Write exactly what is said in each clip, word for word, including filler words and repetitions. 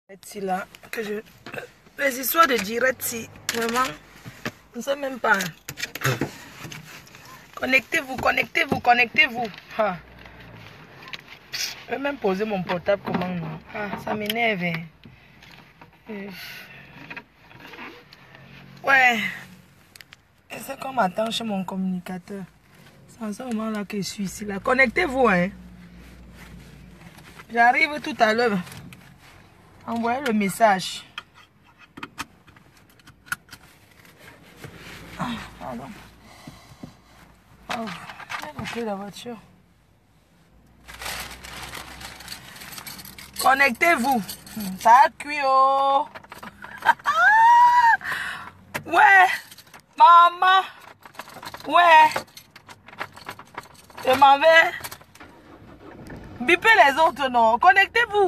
Là, que je... Les histoires de direct, vraiment, on ne sait même pas. Connectez-vous, connectez-vous, connectez-vous. Ah. Je vais même poser mon portable comment non. Ah, ça m'énerve. Hein. Ouais. C'est comme attendre chez mon communicateur. C'est en ce moment-là que je suis ici. Là. Connectez-vous. Hein. J'arrive tout à l'heure. Envoyez le message. Ah, pardon. Oh, j'ai la voiture. Connectez-vous. Ça a cuit, oh. Ouais. Maman. Ouais. Je m'en vais. Bipez les autres, non. Connectez-vous.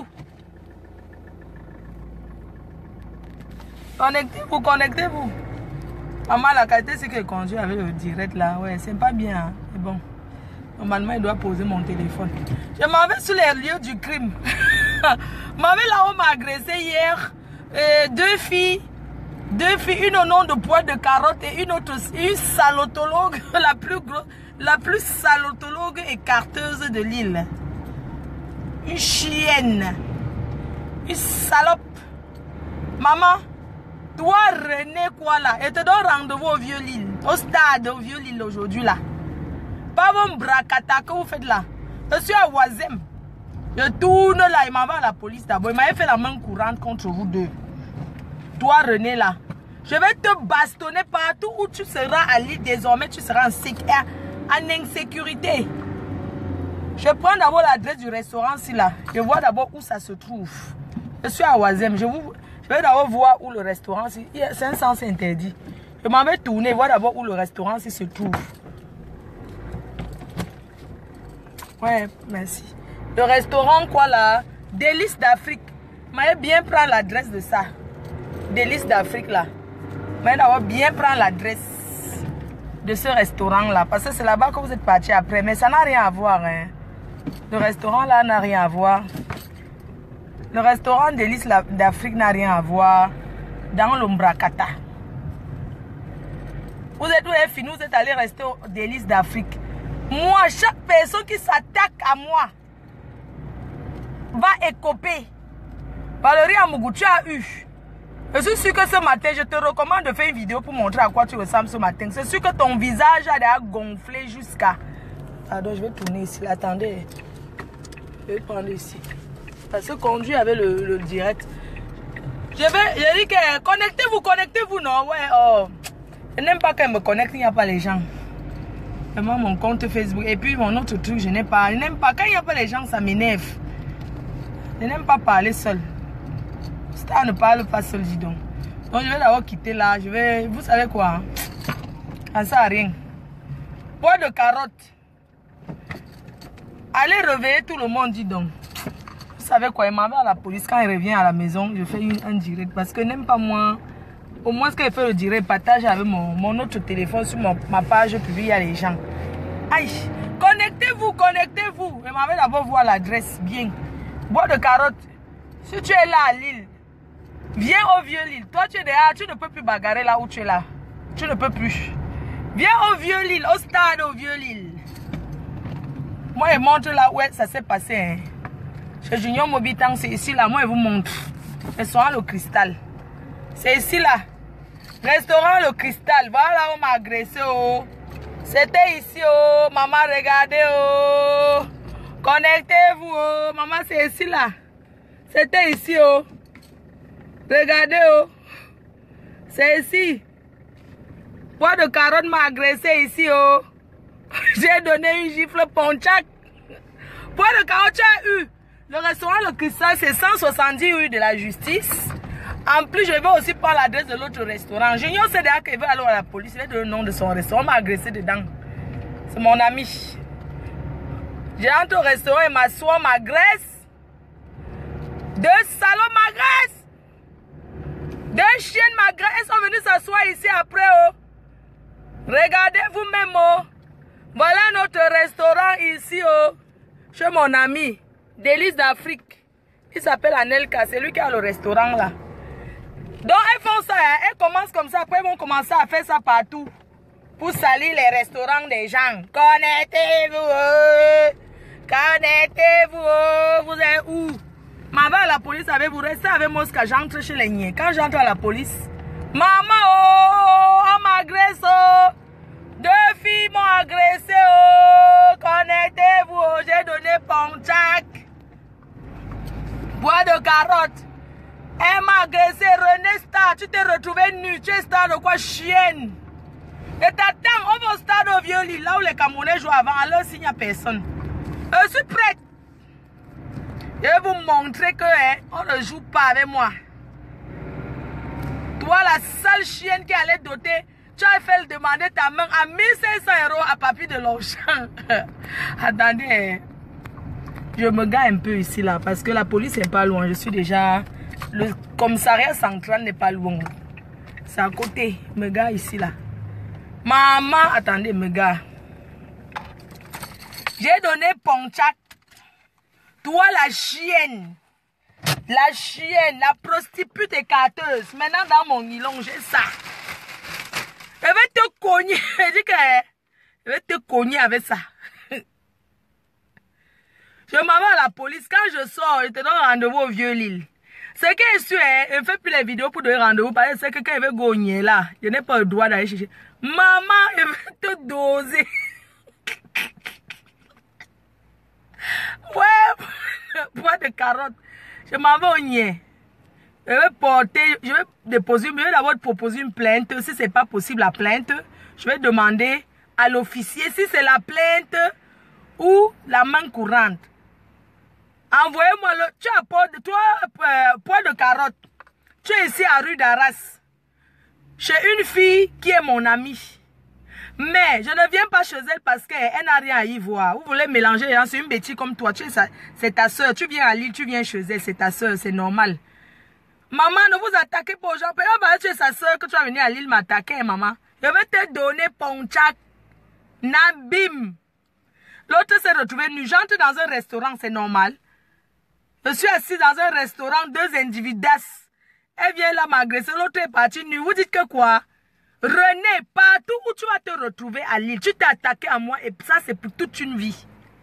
Connectez-vous, connectez-vous. Maman, la qualité, c'est que je conduis avec le direct là. Ouais, c'est pas bien. Hein. Mais bon. Normalement, il doit poser mon téléphone. Je m'en vais sur les lieux du crime. Maman, là, on m'a agressé hier. Euh, deux filles. Deux filles, une au nom de poids de carotte et une autre, une salotologue, la plus grosse, la plus salotologue et carteuse de l'île. Une chienne. Une salope. Maman. Toi, René, quoi là? Et te donne rendez-vous au Vieux-Lille. Au stade, au Vieux-Lille aujourd'hui là. Pas bon bracata que vous faites là. Je suis à Oisem. Je tourne là, il m'envoie à la police d'abord. Il m'avait fait la main courante contre vous deux. Toi, René là. Je vais te bastonner partout où tu seras à l'île. Désormais, tu seras en, en insécurité. Je prends d'abord l'adresse du restaurant ici là. Je vois d'abord où ça se trouve. Je suis à Oisem. Je vous... Je vais d'abord voir où le restaurant, c'est un sens interdit. Je m'en vais tourner, voir d'abord où le restaurant se trouve. Ouais, merci. Le restaurant, quoi là? Délices d'Afrique. Je vais bien prendre l'adresse de ça. Délices d'Afrique là. Je vais d'abord bien prendre l'adresse de ce restaurant là. Parce que c'est là-bas que vous êtes parti après. Mais ça n'a rien à voir. Hein. Le restaurant là n'a rien à voir. Le restaurant Délices d'Afrique n'a rien à voir dans l'Ombracata. Vous êtes où est fini, vous êtes allé rester au Délices d'Afrique. Moi, chaque personne qui s'attaque à moi va écoper. Valérie Amougou, tu as eu. Je suis sûr que ce matin, je te recommande de faire une vidéo pour montrer à quoi tu ressembles ce matin. C'est sûr que ton visage a déjà gonflé jusqu'à... Pardon, je vais tourner ici. Attendez. Je vais prendre ici. Parce que conduit avec le, le direct. Je vais, je dis que connectez-vous, connectez-vous, non? Ouais, oh. Je n'aime pas qu'elle me connecte, il n'y a pas les gens. Vraiment, mon compte Facebook. Et puis, mon autre truc, je n'aime pas. Je n'aime pas. Quand il n'y a pas les gens, ça m'énerve. Je n'aime pas parler seul. Star ne parle pas seul, dis donc. Donc, je vais d'abord quitter là. Je vais, vous savez quoi? Ça ne sert à rien. Poids de carotte. Allez réveiller tout le monde, dis donc. Vous savez quoi, il m'en va à la police. Quand il revient à la maison, je fais une, un direct. Parce que n'aime pas moi. Au moins, ce qu'il fait le direct, partage avec mon, mon autre téléphone sur mon, ma page publique, il y a les gens. Aïe, connectez-vous, connectez-vous. Il m'en va d'abord voir l'adresse, bien. Bois de carotte. Si tu es là à Lille, viens au Vieux-Lille. Toi, tu es derrière, tu ne peux plus bagarrer là où tu es là. Tu ne peux plus. Viens au Vieux-Lille, au stade au Vieux-Lille. Moi, je montre là où ça s'est passé. Hein. Chez Junior Mobitang, c'est ici là. Moi, je vous montre. Restaurant Le Cristal. C'est ici là. Restaurant Le Cristal. Voilà où on m'a agressé. Oh. C'était ici. Oh. Maman, regardez. Oh. Connectez-vous. Oh. Maman, c'est ici là. C'était ici. Oh. Regardez. Oh. C'est ici. Poids de carotte m'a agressé ici. Oh. J'ai donné une gifle ponchac. Poids de carotte, tu as eu. Le restaurant Le Cristal, c'est cent soixante-dix rue de la Justice. En plus, je vais aussi prendre l'adresse de l'autre restaurant. Junior, c'est déjà qu'il veut aller à la police. Il veut donner le nom de son restaurant. On m'a agressé dedans. C'est mon ami. J'entre au restaurant et m'assois, m'agresse. Deux salauds m'agressent. Deux chiennes m'agressent. Elles sont venues s'asseoir ici après. Oh. Regardez vous-même. Oh. Voilà notre restaurant ici. Oh. Chez mon ami. Délices d'Afrique. Il s'appelle Anelka, c'est lui qui a le restaurant là. Donc elles font ça, hein? Elles commencent comme ça, après elles vont commencer à faire ça partout. Pour salir les restaurants des gens. Connectez-vous. Connectez-vous. Vous êtes où? Maman à la police avec vous, restez avec moi quand j'entre chez les niens. Quand j'entre à la police, maman, oh, on m'agresse, oh. Deux filles m'ont agressé, oh. Connectez-vous, oh. J'ai donné ponchac. Bois de carotte. Elle m'a agressé, René Star. Tu t'es retrouvé nu. Tu es star de quoi, chienne? Et t'attends, on va au stade au Vieux-Lille, là où les Camerounais jouent avant. Alors, s'il n'y a personne. Je suis prête. Je vais vous montrer que hein, on ne joue pas avec moi. Toi, la sale chienne qui allait doter, tu as fait le demander ta main à mille cinq cents euros à Papy de Longchamp. Attendez, je me gare un peu ici là parce que la police n'est pas loin. Je suis déjà. Le commissariat central n'est pas loin. C'est à côté. Je me gare ici là. Maman, attendez, me gars. J'ai donné ponchac. Toi, la chienne. La chienne, la prostituée écarteuse. Maintenant, dans mon nylon, j'ai ça. Je vais te cogner. Je dis que je vais te cogner avec ça. Je m'en vais à la police. Quand je sors, je te donne rendez-vous au Vieux-Lille. C'est que je suis, je ne fais plus les vidéos pour donner rendez-vous. Parce que c'est que quand je vais gagner là, je n'ai pas le droit d'aller chercher. Maman, je vais te doser. Ouais, bois de carotte. Je m'en vais au nien. Je vais porter, je vais déposer, je vais d'abord proposer une plainte. Si ce n'est pas possible la plainte, je vais demander à l'officier si c'est la plainte ou la main courante. Envoyez-moi le. Tu apportes, toi, euh, poids de carotte. Tu es ici à rue d'Arras. Chez une fille qui est mon amie. Mais je ne viens pas chez elle parce qu'elle n'a rien à y voir. Vous voulez mélanger, hein? C'est une bêtise comme toi. C'est ta soeur. Tu viens à Lille, tu viens chez elle. C'est ta soeur, c'est normal. Maman, ne vous attaquez pas aux gens. Peut-être que tu es sa soeur que tu vas venir à Lille m'attaquer, maman. Je vais te donner ponchac. Nabim. L'autre s'est retrouvé nu. J'entre dans un restaurant, c'est normal. Je suis assis dans un restaurant, deux individus. Elle vient là m'agresser, l'autre est parti nu. Vous dites que quoi? René, partout où tu vas te retrouver à Lille, tu t'es attaqué à moi et ça c'est pour toute une vie.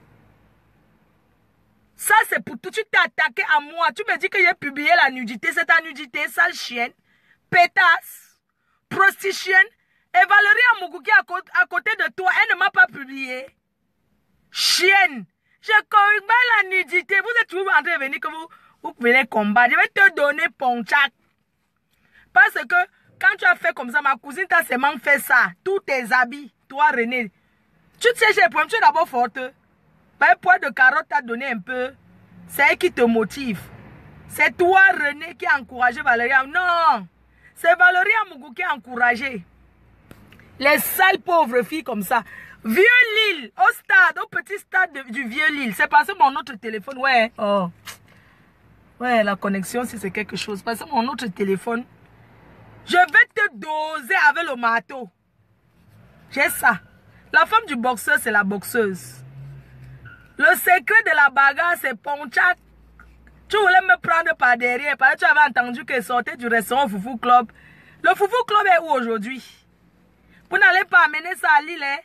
Ça c'est pour tout. Tu t'es attaqué à moi. Tu me dis que j'ai publié la nudité. C'est ta nudité, sale chienne, pétasse, prostitution. Et Valérie Amougou qui est à côté, à côté de toi, elle ne m'a pas publié. Chienne. Je connais la nudité. Vous êtes toujours en train de venir que vous, vous venez combattre. Je vais te donner ponchac. Parce que quand tu as fait comme ça, ma cousine t'a seulement fait ça. Tous tes habits. Toi, René. Tu te sais, j'ai problème. Tu es d'abord forte. Un poids de carotte t'a donné un peu. C'est elle qui te motive. C'est toi, René, qui a encouragé Valérie. Non. C'est Valérie Amougou qui a encouragé. Les sales pauvres filles comme ça. Vieux-Lille, au stade, au petit stade de, du Vieux-Lille. C'est passé mon autre téléphone. Ouais. Oh. Ouais, la connexion, si c'est quelque chose. Passez mon autre téléphone. Je vais te doser avec le marteau. J'ai ça. La femme du boxeur, c'est la boxeuse. Le secret de la bagarre, c'est ponchac. Tu voulais me prendre par derrière. Parce que tu avais entendu qu'elle sortait du restaurant Foufou Club. Le Foufou Club est où aujourd'hui? Vous n'allez pas amener ça à Lille, hein?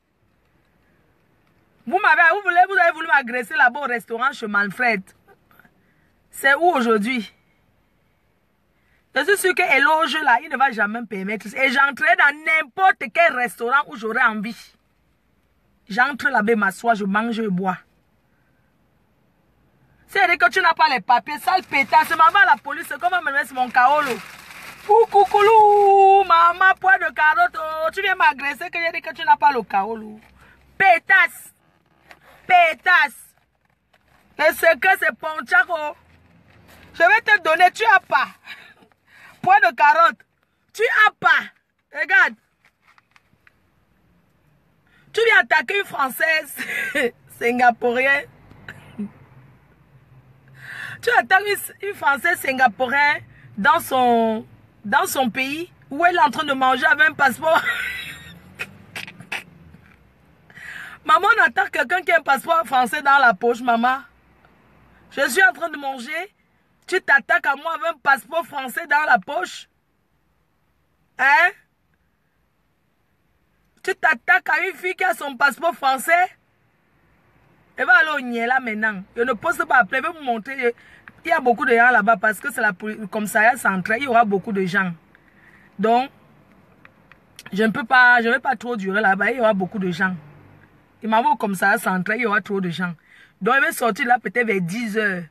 Vous m'avez, vous, voulez, vous avez voulu m'agresser là-bas au restaurant chez Manfred. C'est où aujourd'hui? Je suis sûr que l'éloge là, il ne va jamais me permettre. Et j'entrerai dans n'importe quel restaurant où j'aurai envie. J'entre là-bas, m'assois, je mange, je bois. C'est-à-dire que tu n'as pas les papiers, sale pétasse. Je m'en vais à la police, comment me mettre mon kaolo? Coucoucoulou, maman, poids de carotte. Oh, tu viens m'agresser que j'ai dit que tu n'as pas le kaolo. Pétasse. Pétasse. Le secret, c'est ponchaco. Je vais te donner, tu as pas. Poids de carotte. Tu as pas. Regarde. Tu viens attaquer une Française. Singapourienne. Tu attaques une, une Française singapourienne dans son, dans son pays où elle est en train de manger avec un passeport. Maman, on attaque quelqu'un qui a un passeport français dans la poche, maman. Je suis en train de manger. Tu t'attaques à moi avec un passeport français dans la poche. Hein? Tu t'attaques à une fille qui a son passeport français. Elle va aller au Niela maintenant. Je ne peux pas appeler. Je vais vous montrer. Il y a beaucoup de gens là-bas parce que c'est la commissariat central. Il y aura beaucoup de gens. Donc, je ne peux pas, je ne vais pas trop durer là-bas. Il y aura beaucoup de gens. Il m'a vu comme ça, central, il y aura trop de gens. Donc, il va sortir là peut-être vers dix heures.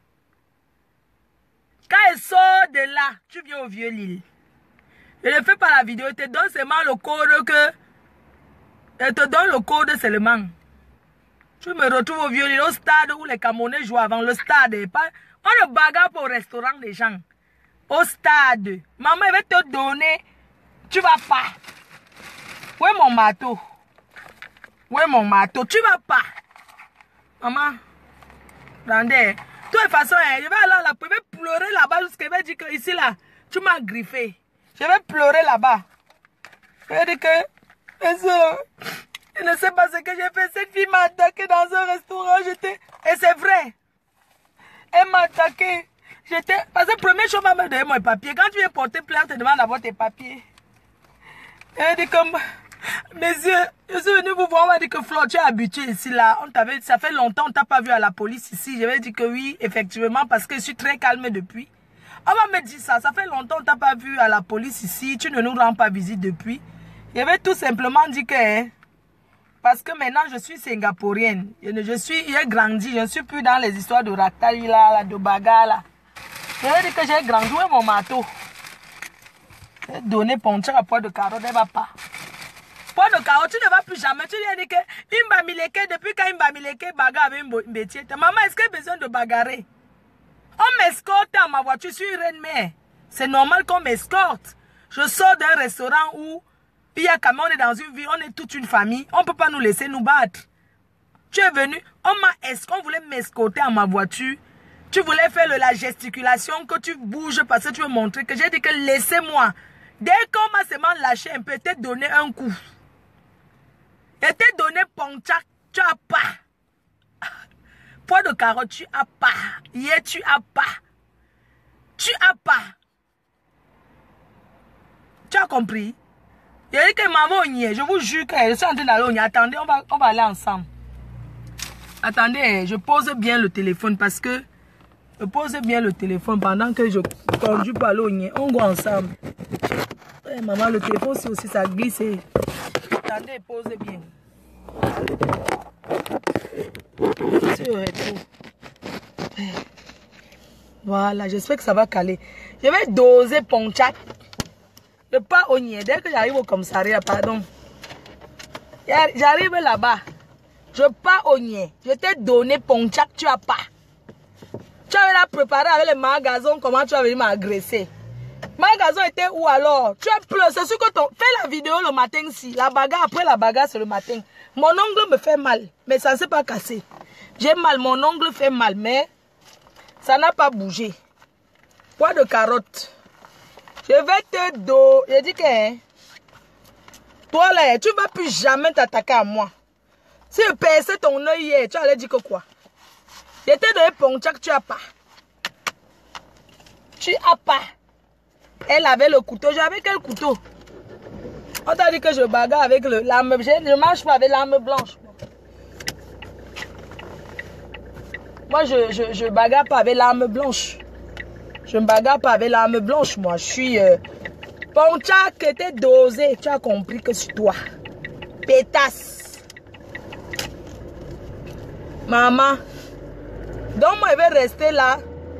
Quand elle sort de là, tu viens au Vieux-Lille. Je ne fais pas la vidéo. Je te donne seulement le code que... Je te donne le code seulement. Tu me retrouves au Vieux-Lille, au stade où les Camerounais jouent avant. Le stade. Pas... On ne bagarre pas au restaurant des gens. Au stade. Maman, elle va te donner. Tu vas pas. Où est mon marteau? Où est mon marteau? Tu vas pas. Maman. Attendez. De toute façon, je vais aller là, je vais pleurer là-bas jusqu'à va dire que ici là, tu m'as griffé. Je vais pleurer là-bas. Je vais dire que, je ne sais pas ce que j'ai fait. Cette fille m'a attaqué dans un restaurant. J'étais, et c'est vrai. Elle m'a attaqué. J'étais, parce que la première chose, elle m'a donné mon papier. Quand tu viens porter plainte, tu demandes d'avoir tes papiers. Elle dit comme, messieurs, je suis venu vous voir, on m'a dit que Flo, tu es habitué ici, là. On t'avait, ça fait longtemps, on t'a pas vu à la police ici. Je vais dire que oui, effectivement, parce que je suis très calme depuis. On va me dire ça, ça fait longtemps, on t'a pas vu à la police ici. Tu ne nous rends pas visite depuis. Je vais tout simplement dire que, hein, parce que maintenant, je suis singapourienne. Je, je suis, j'ai grandi, je ne suis plus dans les histoires de Ratali, là, là, de bagarre, là. Je vais dire que j'ai grandi, où est mon marteau? J'ai donné ponchak à poids de carotte, elle va pas. Poids de carotte, tu ne vas plus jamais. Tu lui as dit que Imba Mileke, depuis quand Imba Mileke bagarre avec une métier. Ta maman, est-ce qu'elle a besoin de bagarrer? On m'escorte à ma voiture, je suis reine mère. C'est normal qu'on m'escorte. Je sors d'un restaurant où il y a quand même, on est dans une ville, on est toute une famille. On ne peut pas nous laisser nous battre. Tu es venu, on m'a escorté, on voulait m'escorter à ma voiture. Tu voulais faire le, la gesticulation, que tu bouges parce que tu veux montrer que j'ai dit que laissez-moi. Dès qu'on m'a seulement lâché un peu, t'ai donné un coup. Et t'ai donné ponchak, tu as pas. Poids de carotte, tu as pas. Hier, tu as pas. Tu as pas. Tu as compris? Il a dit que maman, je vous jure que je suis en train d'aller au Nier. Attendez, on va, on va aller ensemble. Attendez, je pose bien le téléphone parce que je pose bien le téléphone pendant que je conduis par l'eau. On va ensemble. Hey, maman, le téléphone, c'est aussi ça glisse. Attendez, pose bien. Sur rétro. Voilà, j'espère que ça va caler. Je vais doser ponchak. Je pars au Nier. Dès que j'arrive au commissariat, pardon. J'arrive là-bas. Je pars au Nier. Je t'ai donné ponchak, tu as pas. Tu avais la préparé avec les magasins, comment tu as venu m'agresser. Magasin était où alors? Tu as pleuré, c'est sûr que ton... Fais la vidéo le matin si. La bagarre, après la bagarre, c'est le matin. Mon ongle me fait mal, mais ça ne s'est pas cassé. J'ai mal, mon ongle fait mal, mais ça n'a pas bougé. Poids de carotte. Je vais te do... Je dis que... Hein, toi là, tu ne vas plus jamais t'attaquer à moi. Si je perçais ton œil hier, tu allais dire que quoi? Je t'ai donné ponchak, tu as pas. Tu as pas. Elle avait le couteau. J'avais quel couteau? On t'a dit que je bagarre avec l'arme. Je ne marche pas avec l'arme blanche. Moi, je, je, je bagarre pas avec l'arme blanche. Je ne bagarre pas avec l'arme blanche. Moi, je suis... Euh... Ponchak était dosé. Tu as compris que c'est toi. Pétasse. Maman. Donc, moi, je vais rester là.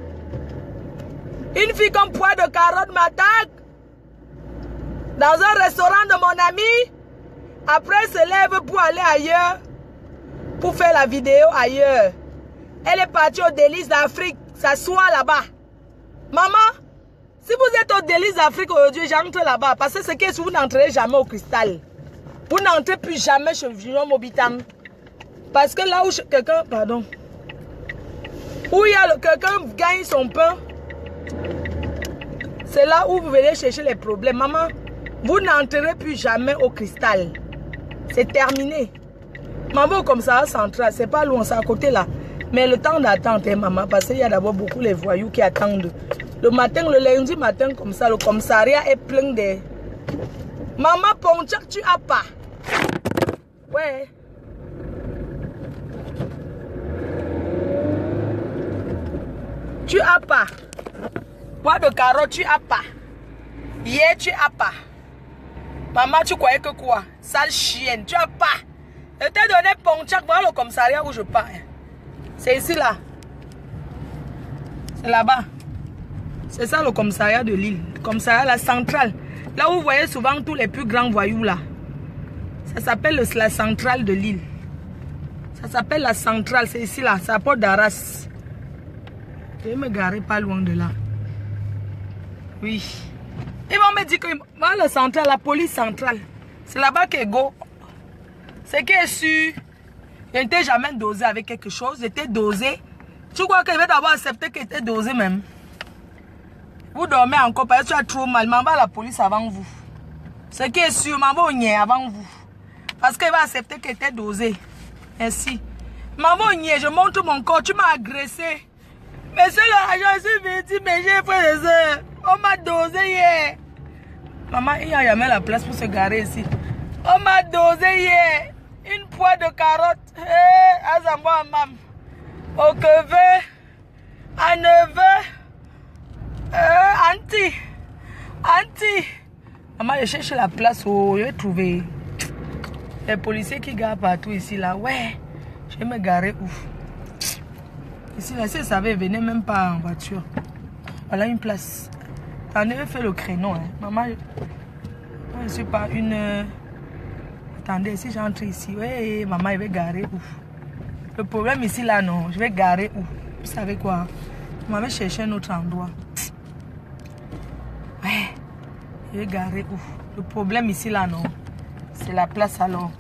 Une fille comme poids de carotte m'attaque dans un restaurant de mon ami. Après, elle se lève pour aller ailleurs, pour faire la vidéo ailleurs. Elle est partie au Délices d'Afrique, s'asseoir là-bas. Maman, si vous êtes au Délices d'Afrique aujourd'hui, j'entre là-bas. Parce que c'est que vous n'entrez jamais au Cristal. Vous n'entrez plus jamais chez Junior Mobitang. Parce que là où quelqu'un, pardon, où il y a quelqu'un gagne son pain, c'est là où vous venez chercher les problèmes. Maman, vous n'entrerez plus jamais au Cristal. C'est terminé. Maman, comme ça, central, c'est pas loin, c'est à côté là. Mais le temps d'attente, hein, maman, parce qu'il y a d'abord beaucoup les voyous qui attendent. Le matin, le lundi matin, comme ça, le commissariat est plein de... Maman, Pontiac, tu as pas. Ouais. Tu as pas. Bois de carotte, tu as pas. Hier, tu as pas. Maman, tu croyais que quoi? Sale chienne, tu as pas. Je t'ai donné Pontiac, voilà le commissariat où je pars. C'est ici, là. C'est là-bas. C'est ça le commissariat de Lille. Le commissariat, la centrale. Là où vous voyez souvent tous les plus grands voyous, là. Ça s'appelle la centrale de Lille. Ça s'appelle la centrale, c'est ici, là. C'est à Port d'Arras. Je vais me garer pas loin de là. Oui. Ils vont me dire que moi, la centrale, la police centrale, c'est là-bas que go. C'est que je suis. Je n'étais jamais dosé avec quelque chose. J'étais dosé. Tu crois qu'il va d'abord accepter que j'étais dosé même? Vous dormez encore parce que tu as trop mal. M'en va à la police avant vous. Ce qui est sûr, m'en va au niais avant vous. Parce qu'il va accepter que j'étais dosé. Ainsi. M'en va au niais, je montre mon corps. Tu m'as agressé. Monsieur l'agent, je suis venu, mais j'ai fait des heures. On m'a dosé hier. Maman, il n'y a jamais la place pour se garer ici. On m'a dosé hier. Une poire de carottes. Hé, hey, Azamboa, mam. Au queveux. À neveu. Euh, anti. Anti. Maman, je cherche la place où je vais trouver. Les policiers qui gardent partout ici, là. Ouais. Je vais me garer ouf. Ici, là, si vous savez, venez même pas en voiture. Voilà une place. Attendez, je fais le créneau. Hein. Maman, je ne suis pas une... Attendez, si j'entre ici, ouais, maman, je vais garer où? Le problème ici, là, non. Je vais garer où? Vous savez quoi? Maman, je vais chercher un autre endroit. Ouais. Je vais garer où? Le problème ici, là, non. C'est la place alors.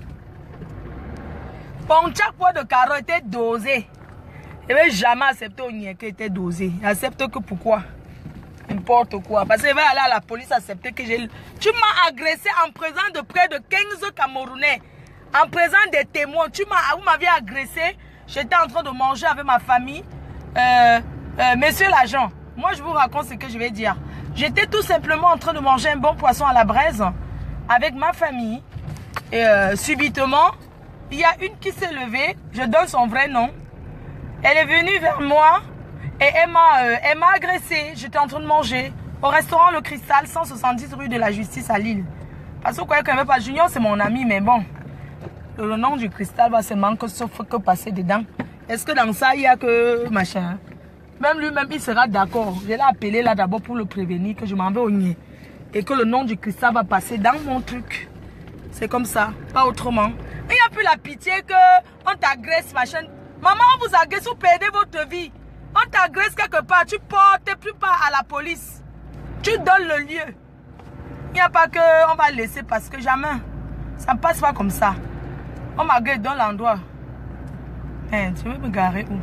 Bon, chaque fois de carotte était dosé. Je ne vais jamais accepter au niais qui était dosé. J'accepte que pourquoi? N'importe quoi. Parce que je vais aller à la police accepter que j'ai... Tu m'as agressé en présence de près de quinze Camerounais. En présence des témoins. Tu m'as... Vous m'aviez agressé. J'étais en train de manger avec ma famille. Euh, euh, monsieur l'agent, moi je vous raconte ce que je vais dire. J'étais tout simplement en train de manger un bon poisson à la braise avec ma famille. Et euh, subitement, il y a une qui s'est levée. Je donne son vrai nom. Elle est venue vers moi et elle m'a euh, agressé. J'étais en train de manger au restaurant Le Cristal, cent soixante-dix rue de la Justice à Lille. Parce que vous croyez que pas Junior, c'est mon ami, mais bon. Le nom du cristal va seulement que sauf que passer dedans. Est-ce que dans ça, il n'y a que machin? Même lui-même, il sera d'accord. Je l'ai appelé là d'abord pour le prévenir que je m'en vais au niais. Et que le nom du cristal va passer dans mon truc. C'est comme ça, pas autrement. Il n'y a plus la pitié qu'on t'agresse, machin. Maman, on vous agresse, vous perdez votre vie. On t'agresse quelque part, tu portes plus part à la police. Tu donnes le lieu. Il n'y a pas que on va laisser parce que jamais. Ça ne passe pas comme ça. On m'agresse dans l'endroit. Hein, tu veux me garer où?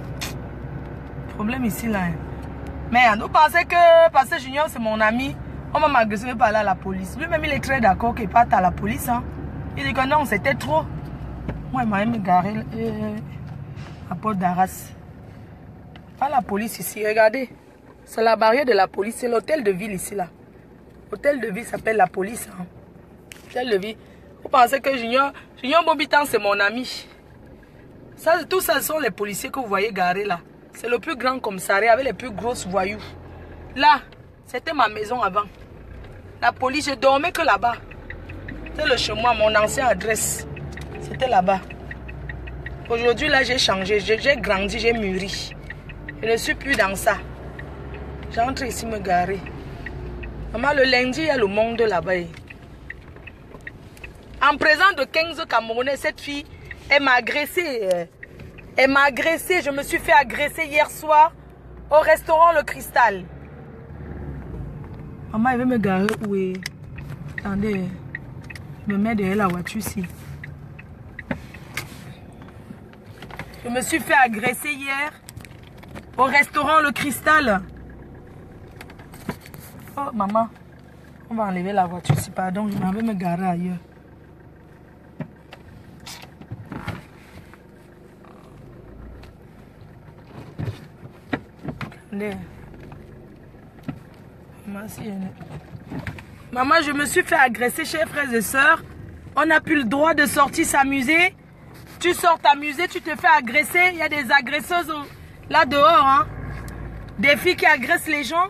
Problème ici là. Hein. Merde, vous pensez que parce que Junior c'est mon ami, on va m'agresser, je vais pas aller à la police. Lui-même il est très d'accord qu'il parte à la police. Hein. Il dit que non, c'était trop. Moi, il m'a me garer euh, à Port d'Arras. Pas la police ici, regardez. C'est la barrière de la police, c'est l'hôtel de ville ici là. L'hôtel de ville s'appelle la police. Hein. L'hôtel de ville. Vous pensez que Junior, Junior Bobitan c'est mon ami. Ça, tout ça sont les policiers que vous voyez garés là. C'est le plus grand commissariat avec les plus grosses voyous. Là, c'était ma maison avant. La police, je dormais que là-bas. C'est le chez moi, mon ancienne adresse. C'était là-bas. Aujourd'hui, là, j'ai changé. J'ai grandi, j'ai mûri. Je ne suis plus dans ça. J'entre ici me garer. Maman, le lundi, il y a le monde là-bas. En présence de quinze Camerounais, cette fille, elle m'a agressé. Elle m'a agressé. Je me suis fait agresser hier soir au restaurant Le Cristal. Maman, elle veut me garer où est... Attendez. Je me mets derrière la voiture ici. Je me suis fait agresser hier au restaurant Le Cristal. Oh, maman. On va enlever la voiture ici. Pardon, je m'en vais me garer ailleurs. Attendez. Merci. Maman, je me suis fait agresser, chers frères et sœurs. On n'a plus le droit de sortir s'amuser. Tu sors t'amuser, tu te fais agresser. Il y a des agresseuses là dehors. Hein. Des filles qui agressent les gens.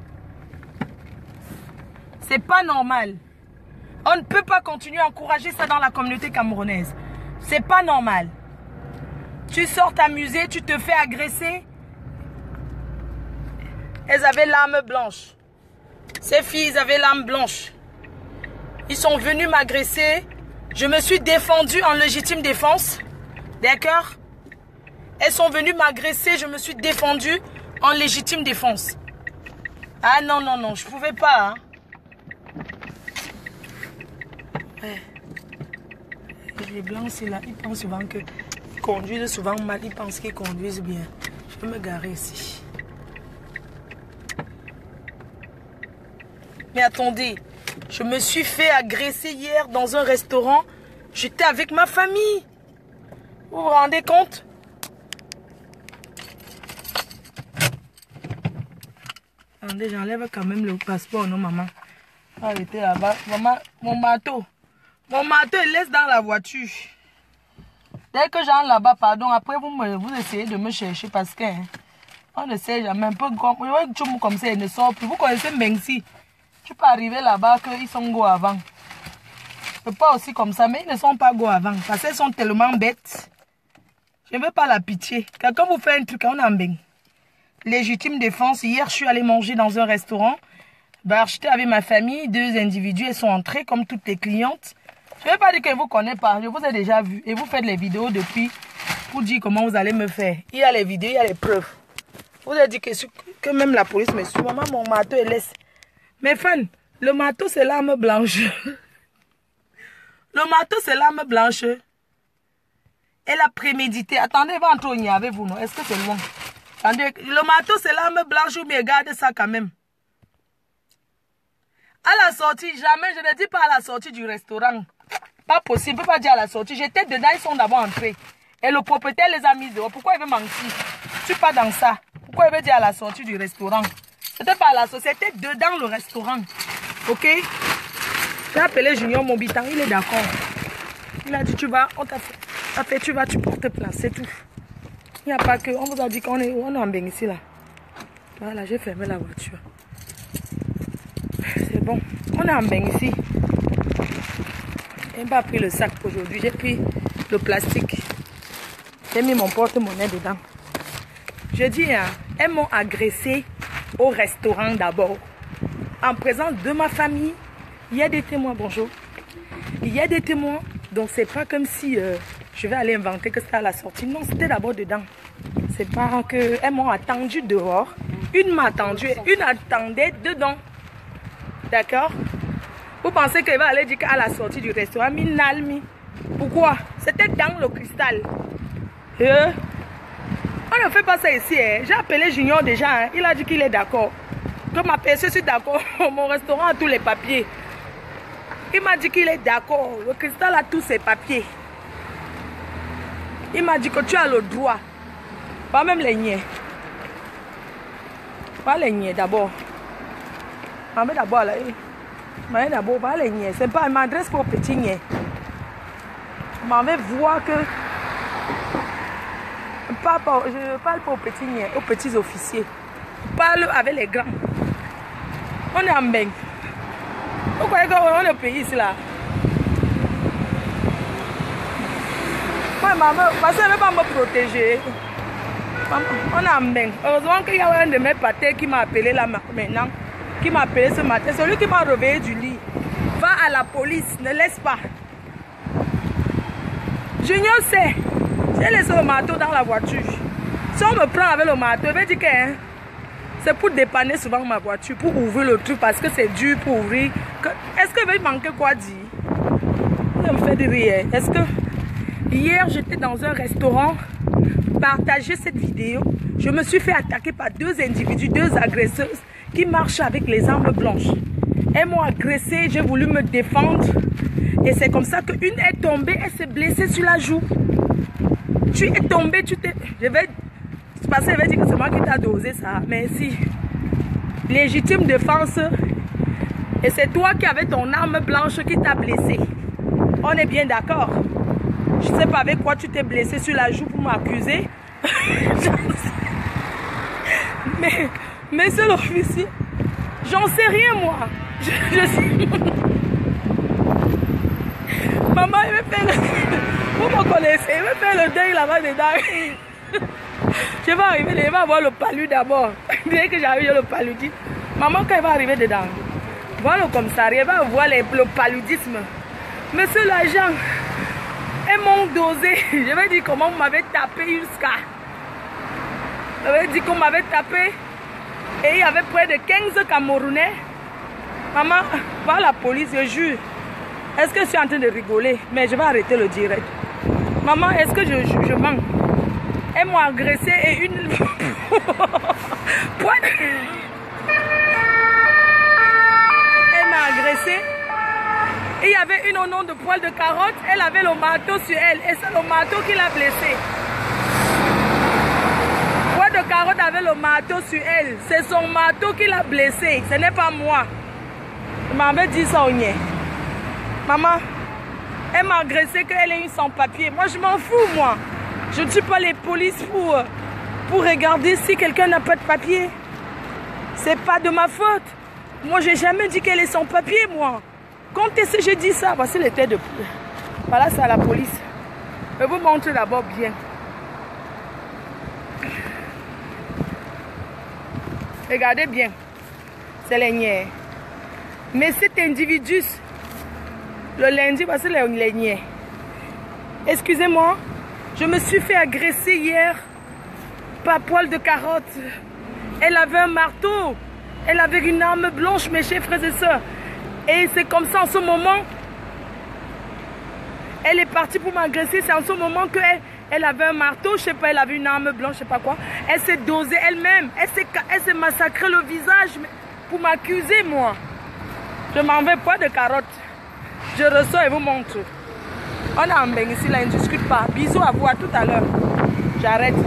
C'est pas normal. On ne peut pas continuer à encourager ça dans la communauté camerounaise. C'est pas normal. Tu sors t'amuser, tu te fais agresser. Elles avaient l'âme blanche. Ces filles, elles avaient l'âme blanche. Ils sont venus m'agresser. Je me suis défendue en légitime défense. D'accord? Elles sont venues m'agresser. Je me suis défendue en légitime défense. Ah non, non, non. Je ne pouvais pas. Hein. Ouais. Les blancs, c'est là. Ils pensent souvent que... Ils conduisent souvent mal. Ils pensent qu'ils conduisent bien. Je vais me garer ici. Mais attendez. Je me suis fait agresser hier dans un restaurant. J'étais avec ma famille. Vous vous rendez compte? Attendez, j'enlève quand même le passeport, non, maman? Arrêtez là-bas. Maman, mon marteau. Mon marteau, il laisse dans la voiture. Dès que j'entre là-bas, pardon, après vous, me, vous essayez de me chercher parce que hein, on ne sait jamais. Un peu comme, comme ça, il ne sort plus. Vous connaissez Mengsi? Tu peux arriver là-bas qu'ils sont go avant. Pas aussi comme ça, mais ils ne sont pas go avant. Parce qu'ils sont tellement bêtes. Je ne veux pas la pitié. Quand vous faites un truc, on en baigne. Légitime défense. Hier, je suis allée manger dans un restaurant. Bah, j'étais avec ma famille. Deux individus, ils sont entrés comme toutes les clientes. Je ne veux pas dire que je ne vous connais pas. Je vous ai déjà vu. Et vous faites les vidéos depuis pour dire comment vous allez me faire. Il y a les vidéos, il y a les preuves. Vous avez dit que, que même la police me suit. Maman, mon marteau, elle laisse. Mes fans, le marteau, c'est l'arme blanche. Le marteau, c'est l'arme blanche. Elle a prémédité. Attendez, va entrer avec vous, non? Est-ce que c'est loin? Attendez, le marteau, c'est l'arme blanche, mais regardez ça quand même. À la sortie, jamais, je ne dis pas à la sortie du restaurant. Pas possible, je ne peux pas dire à la sortie. J'étais dedans, ils sont d'abord entrés. Et le propriétaire les a mis dehors. Pourquoi il veut mentir? Je ne suis pas dans ça. Pourquoi il veut dire à la sortie du restaurant? C'était pas à la sortie, c'était dedans le restaurant. Ok? J'ai appelé Junior Mobitan, il est d'accord. Il a dit, tu vas, on t'a fait, fait, tu vas, tu portes place, c'est tout. Il n'y a pas que, on vous a dit qu'on est, on est en bain ici là. Voilà, j'ai fermé la voiture. C'est bon, on est en bain ici. Je n'ai pas pris le sac aujourd'hui, j'ai pris le plastique. J'ai mis mon porte-monnaie dedans. Je dis, hein, elles m'ont agressé au restaurant d'abord. En présence de ma famille, il y a des témoins, bonjour. Il y a des témoins, donc c'est pas comme si euh, je vais aller inventer que c'était à la sortie. Non, c'était d'abord dedans. C'est pas que elles m'ont attendu dehors. Une m'a attendu et une attendait dedans. D'accord? Vous pensez qu'elle va aller dire qu'à la sortie du restaurant, Minalmi. Pourquoi? C'était dans le cristal. Euh, on ne fait pas ça ici. Hein. J'ai appelé Junior déjà. Hein. Il a dit qu'il est d'accord. Que ma personne, je suis d'accord. Mon restaurant a tous les papiers. Il m'a dit qu'il est d'accord. Le cristal a tous ses papiers. Il m'a dit que tu as le droit. Pas même les niais. Pas les niais d'abord. Mais d'abord là. Mais d'abord, pas les niais. C'est pas, il m'adresse pour petit niais. Je m'en vais voir que. Papa, je parle pas aux petits niais, aux petits officiers. Je parle avec les grands. On est en bain. Vous croyez qu'on est au pays ici là? Moi, maman, parce qu'elle ne veut pas me protéger. On est en bain. Heureusement qu'il y a un de mes pâtés qui m'a appelé là maintenant. Qui m'a appelé ce matin. Celui qui m'a réveillé du lit. Va à la police, ne laisse pas. Junior sait. J'ai laissé le marteau dans la voiture. Si on me prend avec le marteau, je vais dire que hein, c'est pour dépanner souvent ma voiture, pour ouvrir le truc parce que c'est dur pour ouvrir. Est-ce que va manquer quoi dire? Ça me fait de rire. Est-ce que hier j'étais dans un restaurant, partager cette vidéo, je me suis fait attaquer par deux individus, deux agresseuses qui marchent avec les armes blanches. Elles m'ont agressé, j'ai voulu me défendre et c'est comme ça qu'une est tombée, elle s'est blessée sur la joue. Tu es tombée, tu t'es... Je vais... parce qu'elle va dire que c'est moi qui t'a dosé ça. Mais si. Légitime défense. Et c'est toi qui avais ton arme blanche qui t'a blessé. On est bien d'accord. Je ne sais pas avec quoi tu t'es blessé sur la joue pour m'accuser. mais, monsieur l'officier, j'en sais rien moi. Je, je sais. Maman, il me fait le... Vous me connaissez, il me fait le deuil là-bas dedans. Je vais arriver, je vais avoir le palu d'abord. Dès que j'arrive, le paludisme. Maman, quand elle va arriver dedans, voir le commissariat, elle va voir les, le paludisme. Monsieur l'agent, elles m'ont dosé. Je vais dire comment vous m'avez tapé jusqu'à. Je vais dire qu'on m'avait tapé. Et il y avait près de quinze Camerounais. Maman, va à la police, je jure. Est-ce que je suis en train de rigoler? Mais je vais arrêter le direct. Maman, est-ce que je, je, je mens? Elles m'ont agressé et une... Point de... Elle m'a agressé. Et il y avait une au nom de poil de carotte. Elle avait le marteau sur elle. Et c'est le marteau qui l'a blessée. Poil de carotte avait le marteau sur elle. C'est son marteau qui l'a blessée. Ce n'est pas moi. Je m'avais dit ça au nez. Maman, elle m'a agressé qu'elle est une sans-papier. Moi, je m'en fous, moi. Je ne suis pas les polices pour, pour regarder si quelqu'un n'a pas de papier. C'est pas de ma faute. Moi, j'ai jamais dit qu'elle est sans papier, moi. Quand est-ce que j'ai dit ça? Voici les têtes de poulet. Voilà, c'est à la police. Je vous montre d'abord bien. Regardez bien. C'est les niais. Mais cet individu, le lundi, voici les niais. Excusez-moi, je me suis fait agresser hier par poil de carotte. Elle avait un marteau. Elle avait une arme blanche, mes chers frères et sœurs. Et c'est comme ça en ce moment. Elle est partie pour m'agresser. C'est en ce moment qu'elle elle avait un marteau, je sais pas, elle avait une arme blanche, je sais pas quoi. Elle s'est dosée elle-même. Elle s'est massacrée le visage pour m'accuser, moi. Je m'en vais pas de carotte. Je ressors et vous montre. On est en bain ici, là, on ne discute pas. Bisous à vous, à tout à l'heure. J'arrête.